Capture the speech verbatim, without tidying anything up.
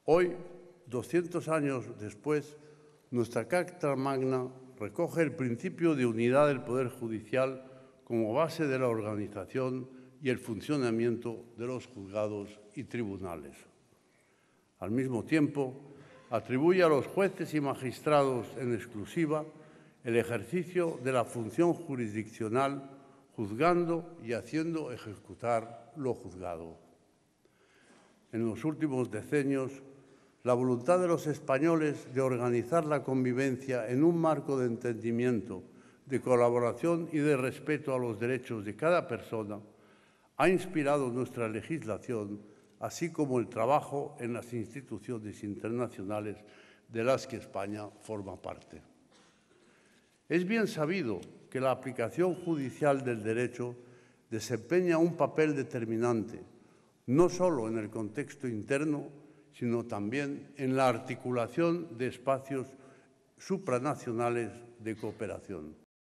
Hoy, doscientos años después, nuestra Carta Magna recoge el principio de unidad del Poder Judicial como base de la organización y el funcionamiento de los juzgados y tribunales. Al mismo tiempo, atribuye a los jueces y magistrados en exclusiva el ejercicio de la función jurisdiccional, juzgando y haciendo ejecutar lo juzgado. En los últimos decenios, la voluntad de los españoles de organizar la convivencia en un marco de entendimiento, de colaboración y de respeto a los derechos de cada persona ha inspirado nuestra legislación, así como el trabajo en las instituciones internacionales de las que España forma parte. Es bien sabido que la aplicación judicial del derecho desempeña un papel determinante, no solo en el contexto interno, sino también en la articulación de espacios supranacionales de cooperación.